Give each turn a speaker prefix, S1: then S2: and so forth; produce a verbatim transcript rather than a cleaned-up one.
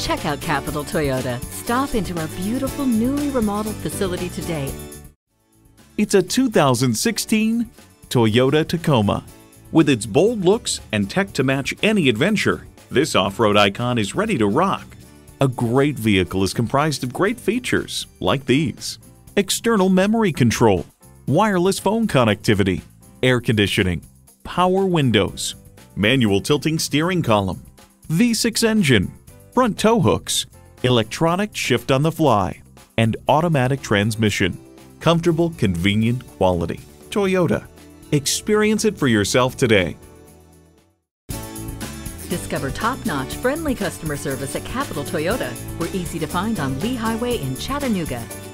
S1: Check out Capital Toyota. Stop into our beautiful newly remodeled facility today.
S2: It's a two thousand sixteen Toyota Tacoma. With its bold looks and tech to match any adventure, this off-road icon is ready to rock. A great vehicle is comprised of great features like these: external memory control, wireless phone connectivity, air conditioning, power windows, manual tilting steering column, V six engine, front tow hooks, electronic shift on the fly, and automatic transmission. Comfortable, convenient quality. Toyota. Experience it for yourself today.
S1: Discover top-notch, friendly customer service at Capital Toyota. We're easy to find on Lee Highway in Chattanooga.